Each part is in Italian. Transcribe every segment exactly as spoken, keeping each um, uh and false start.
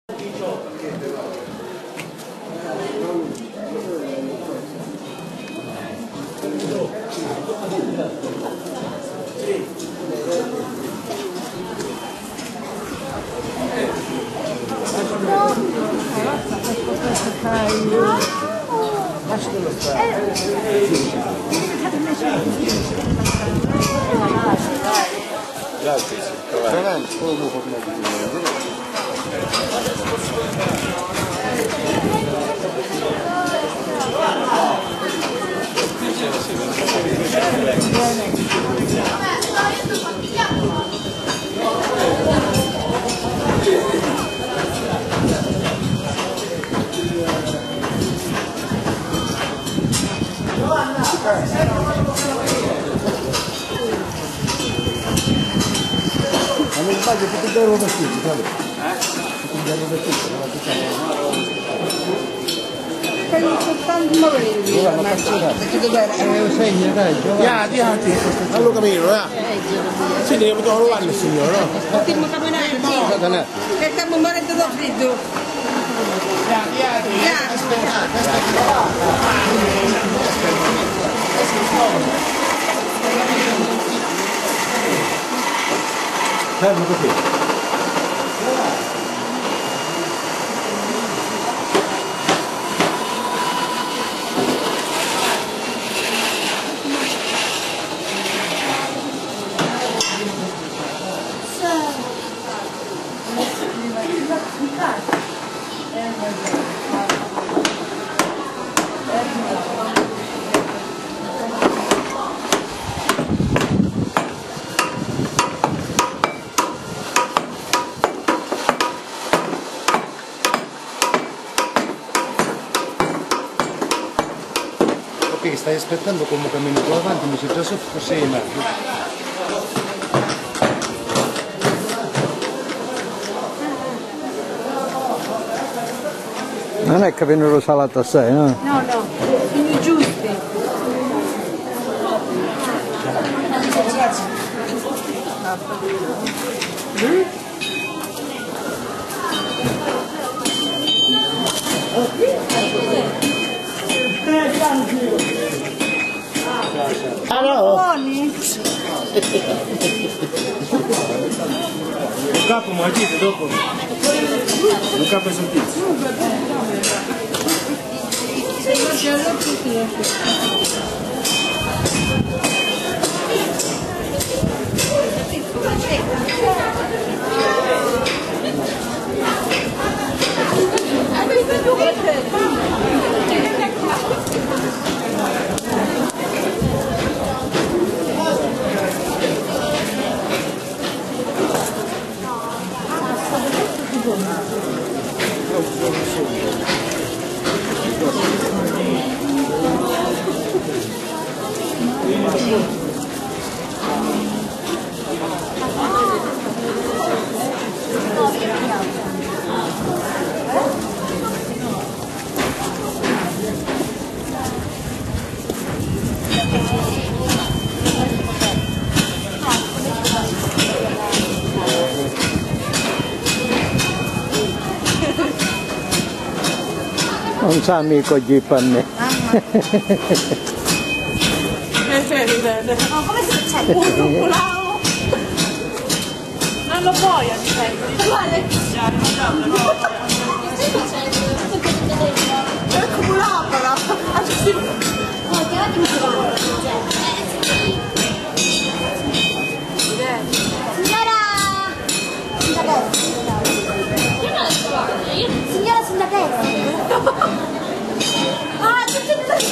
Grazie, Ma non sbaglio, tutti due euro per tutti, sai? Tutti due euro per tutti, non Quelli soltanto ma vedi, la mazzata. perché dov'era? Eh, segna, dai, Ya, diati, allora cammino, eh? Sì, devo trovare il signore, no? Potremmo camminare, sì. Che stiamo morendo da freddo. Ya, diati, fermo così. Che stai aspettando come cammino qua avanti, mi sono già sotto sei metri. Non è che vennero salato assai, no? No, no, sono giusti. Buoni? Il capo mangiate dopo? Il capo è sentito? Non sa amico Jeep a me. Ma come succede? Non lo puoi accettare. Guarda. È accumulata. Signora Signora sindachetto. Ah, tutte e due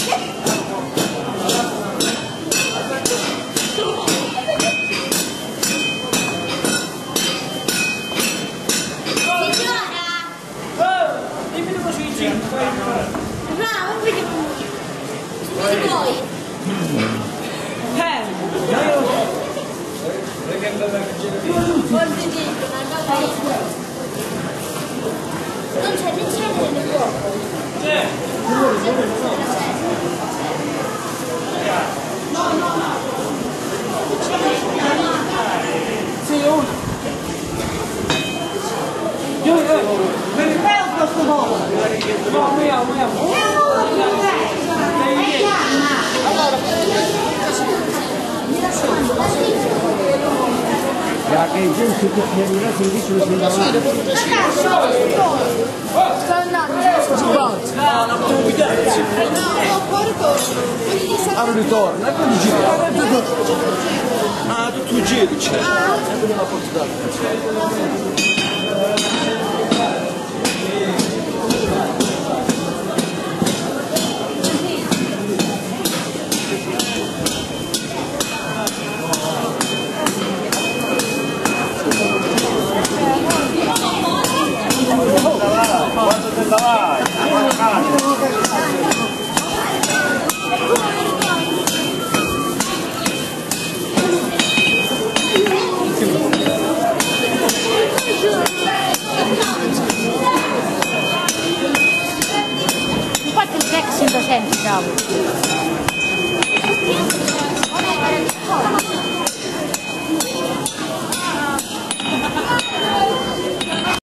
non c'è né cielo né fuoco. No, no, no. Sì, uno. Io, io. Ya che gente che viene là si dice che Sto andando. Ah, non ritorna, e poi gira. Ah, tutto il giro c'è. E quindi la porta Quando te la vai? Infatti il Rex si sente, cavolo.